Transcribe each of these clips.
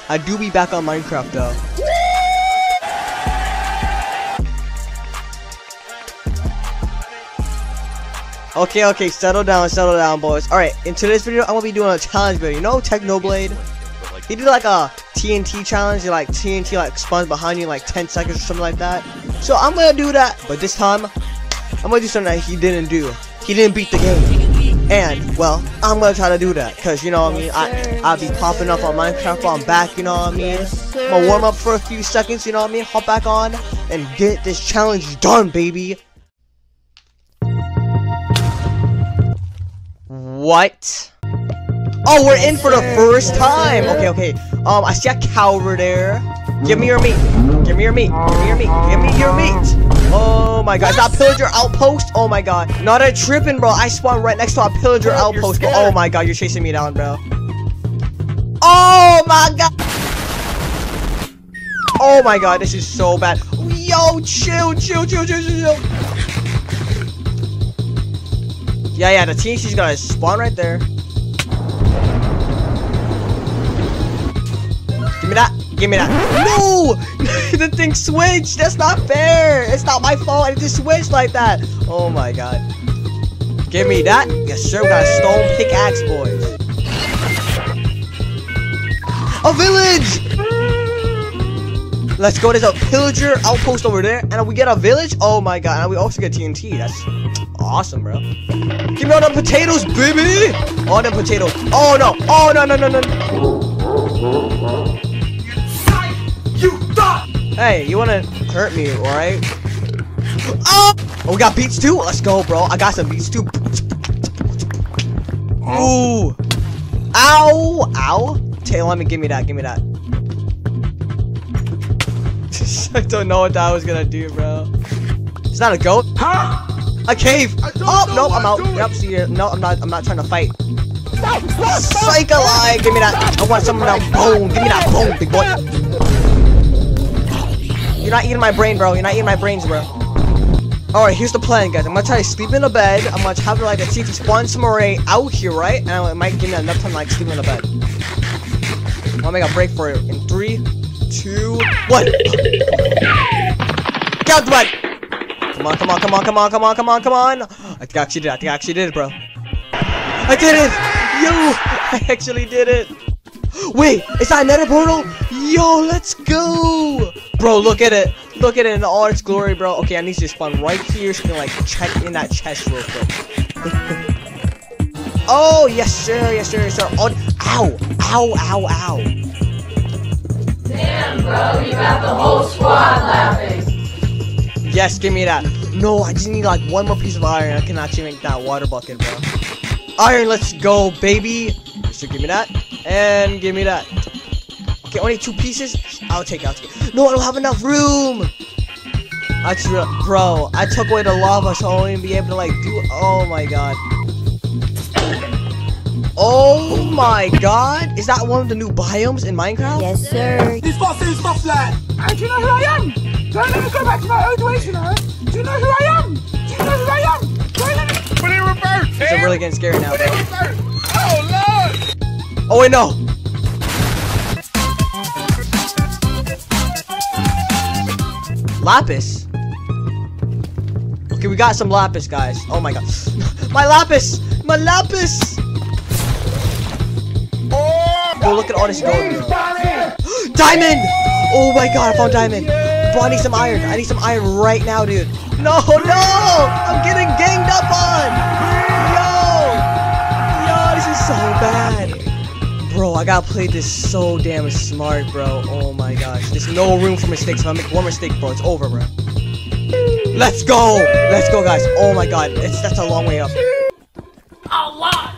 I do be back on Minecraft though. Okay, settle down, boys. Alright, in today's video, I'm gonna be doing a challenge video. You know Technoblade? He did like a TNT challenge, like TNT like spawns behind you in like 10 seconds or something like that. So I'm gonna do that, but this time, I'm gonna do something that he didn't do. He didn't beat the game. And, well, I'm gonna try to do that, cause you know what I mean, I'll be popping up on Minecraft while I'm back, you know what I mean? I'm gonna warm up for a few seconds, you know what I mean? Hop back on, and get this challenge done, baby! What? Oh, we're in for the first time! Okay, I see a cow over there. Give me your meat. Give me your meat. Give me your meat. Give me your meat. Oh my god, is that a pillager outpost? Oh my god. Not a tripping, bro. I spawned right next to a pillager outpost, but oh my god, you're chasing me down, bro. Oh my god. Oh my god, this is so bad. Yo, chill. Yeah, the TNT's gonna spawn right there. Give me that. No! The thing switched. That's not fair. It's not my fault. It just switched like that. Oh my god. Give me that. Yes, sir. We got a stone pickaxe, boys. A village! Let's go. There's a pillager outpost over there. And we get a village. Oh my god. And we also get TNT. That's awesome, bro. Give me all the potatoes, baby! All the potatoes. Oh no. Oh no. You thought! Hey, you wanna hurt me, alright? Oh! We got beats too? Let's go, bro. I got some beats too. Ooh! Ow! Tail, give me that. I don't know what that was gonna do, bro. It's not a goat. Huh? A cave! Oh, nope, I'm out. Yep, see you. No, I'm not trying to fight. Psych alive! Give me that. I want some of that bone. Give me that bone, big boy. You're not eating my brain, bro. You're not eating my brains, bro. Alright, here's the plan, guys. I'm gonna try to sleep in the bed. I'm gonna have to like see if he spawns some array out here, right? And it might give me enough time to like sleep in the bed. I'm gonna make a break for it in 3, 2, 1. Get out the bed! Come on. I think I actually did it, bro. I did it! Yo! I actually did it! Wait, is that a nether portal? Yo, let's go! Bro, look at it in all its glory, bro. Okay, I need to spawn right here so I can like check in that chest real quick. Oh, yes sir. Oh, ow. Damn, bro, you got the whole squad laughing. Yes, give me that. No, I just need like one more piece of iron. I can actually make that water bucket, bro. Iron, let's go, baby. So give me that, and give me that. Okay, only 2 pieces. I'll take it. No, I don't have enough room. Bro, I took away the lava, so I won't even be able to like do. Oh my god. Oh my god. Is that one of the new biomes in Minecraft? Yes, sir. He's got some stuff like. And do you know who I am? Don't let me go back to my old ways, you know. Do you know who I am? Don't let me. Fully reverse. I'm really getting scared now, bro. Oh lord. Oh wait, no. Lapis. Okay, we got some lapis, guys. Oh my god. My lapis! Oh, look at all this gold. Diamond! Oh my god, I found diamond. Bro, I need some iron. Right now, dude. No! I'm getting ganged up on! Yo, this is so bad. Bro, I gotta play this so damn smart, bro. Oh my gosh. There's no room for mistakes. If I make one mistake, bro, it's over, bro. Let's go, guys. Oh my god, that's a long way up. Allah!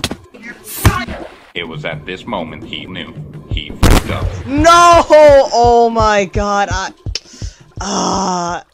It was at this moment he knew he fucked up. No! Oh my god,